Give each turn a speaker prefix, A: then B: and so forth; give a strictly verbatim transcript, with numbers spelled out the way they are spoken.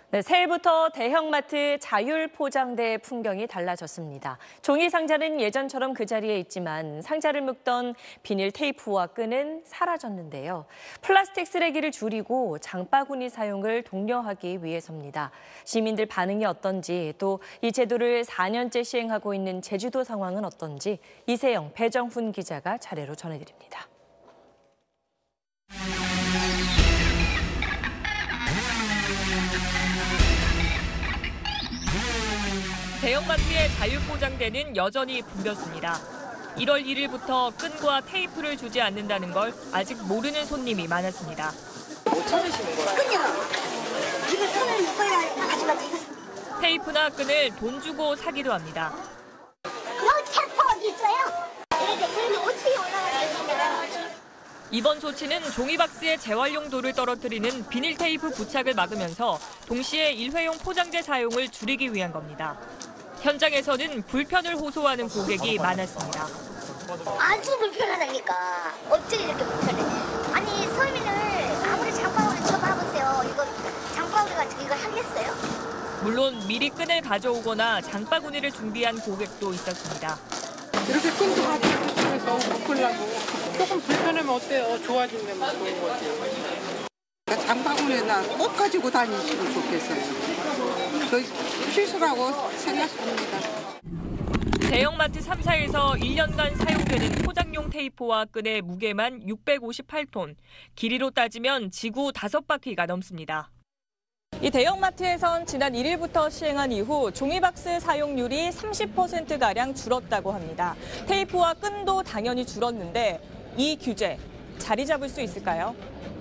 A: 네, 새해부터 대형마트 자율 포장대 풍경이 달라졌습니다. 종이 상자는 예전처럼 그 자리에 있지만 상자를 묶던 비닐 테이프와 끈은 사라졌는데요. 플라스틱 쓰레기를 줄이고 장바구니 사용을 독려하기 위해서입니다. 시민들 반응이 어떤지, 또 이 제도를 사 년째 시행하고 있는 제주도 상황은 어떤지 이세영, 배정훈 기자가 차례로 전해드립니다.
B: 대형마트의 자율포장대는 여전히 붐볐습니다. 일월 일일부터 끈과 테이프를 주지 않는다는 걸 아직 모르는 손님이 많았습니다.
C: 뭐 찾으시는 거예요?
D: 끈요. 이거 끈을 묶어야 가져가지.
B: 테이프나 끈을 돈 주고 사기도 합니다.
D: 여기 테이프 어디 있어요? 이렇게 그러면 어떻게 올라가겠어요?
B: 이번 조치는 종이박스에 재활용 돌을 떨어뜨리는 비닐 테이프 부착을 막으면서 동시에 일회용 포장재 사용을 줄이기 위한 겁니다. 현장에서는 불편을 호소하는 고객이 많았습니다.
D: 아주 불편하다니까. 어떻게 이렇게 불편해? 아니 서민을 아무리 장바구니 쳐봐보세요. 이거 장바구니가 이걸 하겠어요?
B: 물론 미리 끈을 가져오거나 장바구니를 준비한 고객도 있었습니다.
C: 이렇게 끈도 가지고 그래서 묶으려고 조금 불편하면 어때요? 좋아진다면 좋은 거지.
E: 장바구니나 꼭 가지고 다니시면 좋겠어요. 그 필수라고 생각합니다.
B: 대형마트 삼 사에서 일 년간 사용되는 포장용 테이프와 끈의 무게만 육백오십팔 톤, 길이로 따지면 지구 다섯 바퀴가 넘습니다. 이 대형마트에선 지난 일일부터 시행한 이후 종이박스 사용률이 삼십 퍼센트가량 줄었다고 합니다. 테이프와 끈도 당연히 줄었는데 이 규제 자리 잡을 수 있을까요?